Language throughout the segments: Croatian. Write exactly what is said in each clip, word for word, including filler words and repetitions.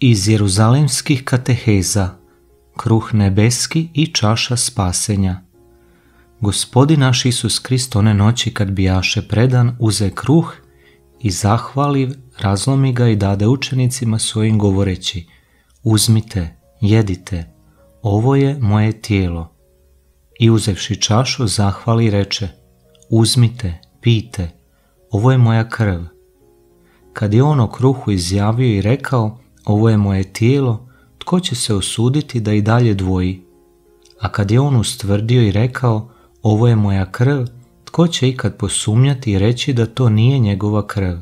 Iz Jeruzalemskih kateheza, kruh nebeski i čaša spasenja. Gospodin naš Isus Krist one noći kad bijaše predan uze kruh i zahvaliv, razlomi ga i dade učenicima svojim govoreći: uzmite, jedite, ovo je moje tijelo. I uzevši čašu zahvali i reče: uzmite, pijte, ovo je moja krv. Kad je on o kruhu izjavio i rekao: ovo je moje tijelo, tko će se usuditi da i dalje dvoji? A kad je on ustvrdio i rekao: ovo je moja krv, tko će ikad posumnjati i reći da to nije njegova krv?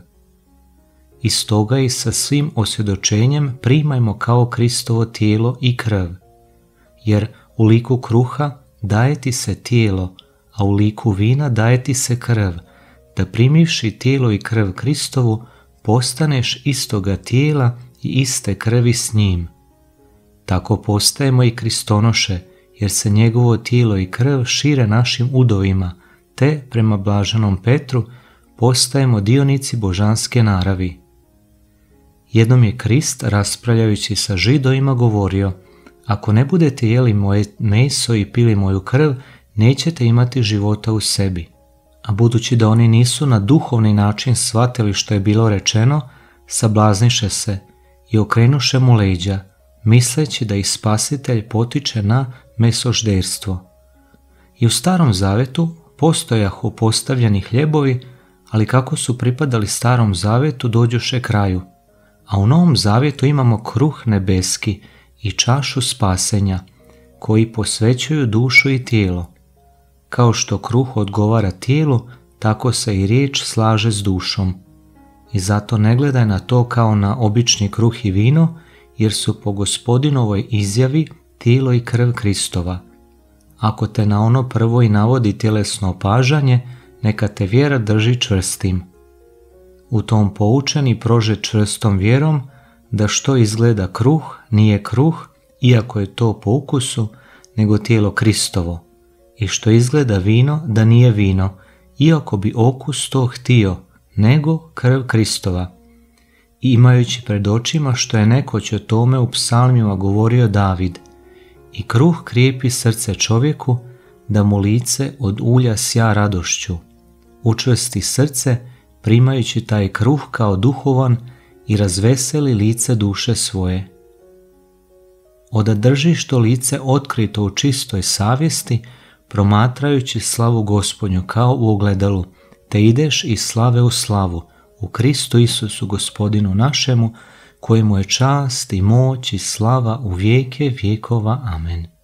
I stoga i sa svim osvjedočenjem primajmo kao Kristovo tijelo i krv, jer u liku kruha daje ti se tijelo, a u liku vina daje ti se krv, da primivši tijelo i krv Kristovu, postaneš istoga tijela i iste krvi s njim. Tako postajemo i kristonoše, jer se njegovo tijelo i krv šire našim udovima, te, prema blaženom Petru, postajemo dionici božanske naravi. Jednom je Krist, raspravljajući sa Židovima, govorio: ako ne budete jeli moje meso i pili moju krv, nećete imati života u sebi. A budući da oni nisu na duhovni način shvatili što je bilo rečeno, sablazniše se i okrenuše mu leđa, misleći da ih Spasitelj potiče na mesožderstvo. I u Starom Zavetu postojahu postavljeni hljebovi, ali kako su pripadali Starom Zavetu dođoše kraju, a u Novom Zavjetu imamo kruh nebeski i čašu spasenja, koji posvećuju dušu i tijelo. Kao što kruh odgovara tijelu, tako se i riječ slaže s dušom. I zato ne gledaj na to kao na obični kruh i vino, jer su po Gospodinovoj izjavi tijelo i krv Kristova. Ako te na ono prvo i navodi tjelesno opažanje, neka te vjera drži čvrstim. U tom poučen i prožet čvrstom vjerom, da što izgleda kruh nije kruh, iako je to po ukusu, nego tijelo Kristovo, i što izgleda vino da nije vino, iako bi okus to htio, nego krv Kristova. I imajući pred očima što je nekoć o tome u psalmima govorio David: i kruh krijepi srce čovjeku, da mu lice od ulja sja radošću. Učvrsti srce, primajući taj kruh kao duhovan, i razveseli lice duše svoje. Oda držiš to lice otkrito u čistoj savjesti, promatrajući slavu Gospodnju kao u ogledalu, te ideš iz slave u slavu, u Kristu Isusu Gospodinu našemu, kojemu je čast i moć i slava u vijeke vjekova. Amen.